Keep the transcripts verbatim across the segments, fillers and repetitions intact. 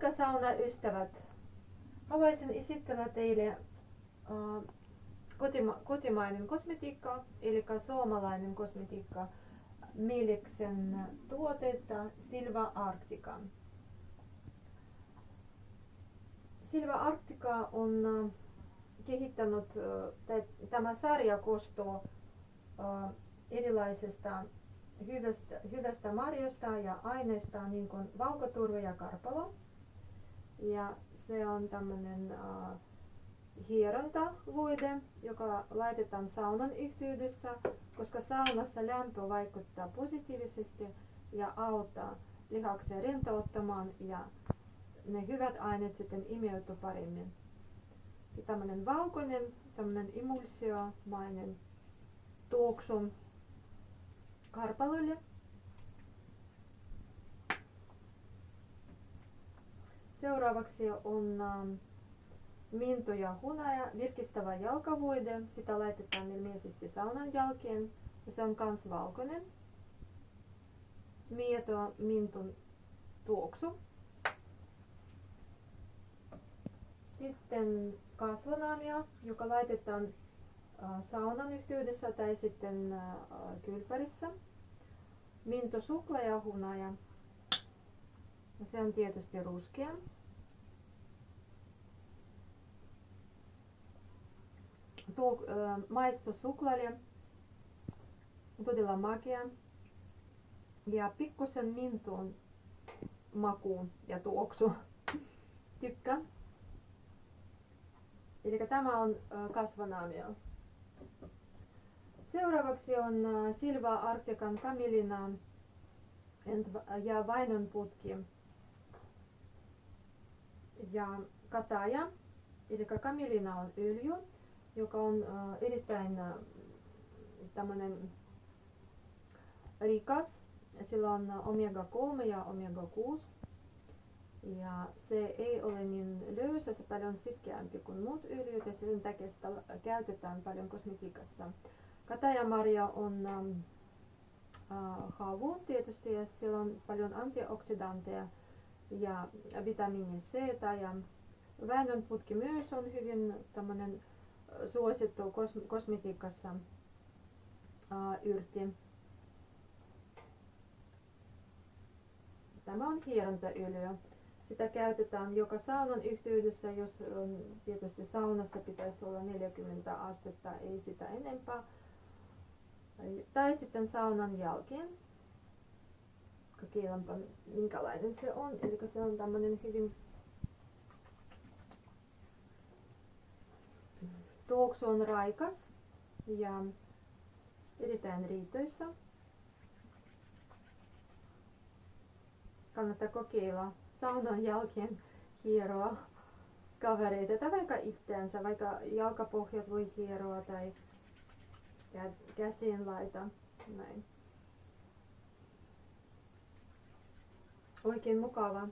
Moikka saunaystävät! Haluaisin esitellä teille uh, kotima kotimainen kosmetiikka, eli suomalainen kosmetiikka, Miliksen tuotetta Silva Arctica. Silva Arctica on uh, kehittänyt, uh, tämä sarja koostuu uh, erilaisista hyvästä, hyvästä marjosta ja aineista, niin kuin valkoturve ja karpalo. Ja se on tämmöinen uh, hierontavoide, joka laitetaan saunan yhteydessä, koska saunassa lämpö vaikuttaa positiivisesti ja auttaa lihaksia rentouttamaan ja ne hyvät aineet sitten imeytyy paremmin. Ja tämmöinen valkoinen, tämmöinen emulsiomainen tuoksu karpaloille. Seuraavaksi on um, mintu ja hunaja, virkistävä jalkavoide. Sitä laitetaan ilmeisesti saunan jälkeen ja se on kans valkoinen. Mieto mintun tuoksu. Sitten kasvonaamio, joka laitetaan uh, saunan yhteydessä tai sitten uh, kylppärissä. Mintu, suklaa ja hunaja. Ja se on tietysti ruskea. Tuo, äh, maisto suklaalle, todella makea ja pikkusen mintun maku ja tuoksu. Tykkää. Eli tämä on äh, kasvonaamio. Seuraavaksi on äh, Silva Arctican Camelina ja vainonputki ja kataja, eli Camelina on öljy, joka on äh, erittäin äh, tämmönen rikas. Sillä on omega kolme ja omega kuusi. Ja se ei ole niin löysä, se paljon sitkeämpi kuin muut öljyt ja sen takia sitä käytetään paljon kosmetiikassa. Katajamarja on ähm, äh, havu tietysti ja siellä on paljon antioksidantteja ja vitamiini C ja vainonputki myös on hyvin tämmönen suosittu kos kosmetiikassa uh, yrtti. Tämä on hierontaöljy. Sitä käytetään joka saunan yhteydessä, jos on, tietysti saunassa pitäisi olla neljäkymmentä astetta, ei sitä enempää. Tai sitten saunan jälkeen. Kokeillaanpa minkälainen se on. Eli se on tämmöinen hyvin tuoksu on raikas ja erittäin riitoisa. Kannattaa kokeilla saunan jälkeen hieroa kavereita tai vaikka itseänsä, vaikka jalkapohjat voi hieroa tai käsiin laita. Näin. Oikein mukava.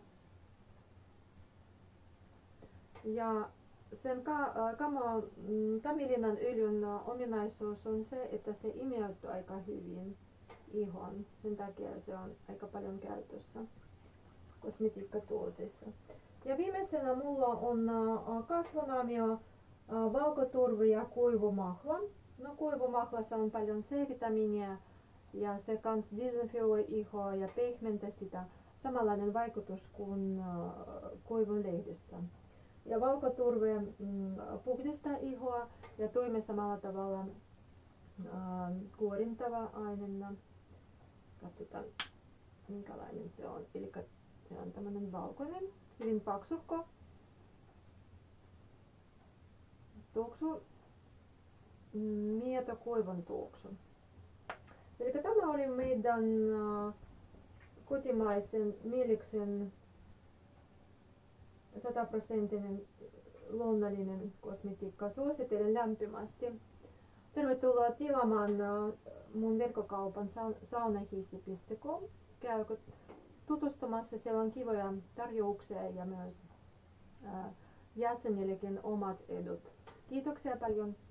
Ja sen kamelinan öljyn ominaisuus on se, että se imeytyy aika hyvin ihoon. Sen takia se on aika paljon käytössä kosmetiikkatuotteissa. Ja viimeisenä mulla on kasvonaamio, valkoturve ja kuivumahla. No kuivumahlassa on paljon C-vitamiinia ja se kans desinfioi ihoa ja pehmentää sitä. Samanlainen vaikutus kuin koivun lehdessä. Ja valkoturve mm, puhdistaa ihoa ja toimii samalla tavalla äh, kuorintava aineena. Katsotaan minkälainen se on. Eli se on tämmönen valkoinen, hyvin paksuhko. Tuoksu, mieto koivun tuoksu. Eli tämä oli meidän äh, kotimaisen Miliksen sataprosenttinen luonnollinen kosmetiikka. Suosittelen lämpimästi. Tervetuloa tilaamaan mun verkkokaupan saunahissi piste com. Käykö tutustumassa, siellä on kivoja tarjouksia ja myös jäsenillekin omat edut. Kiitoksia paljon.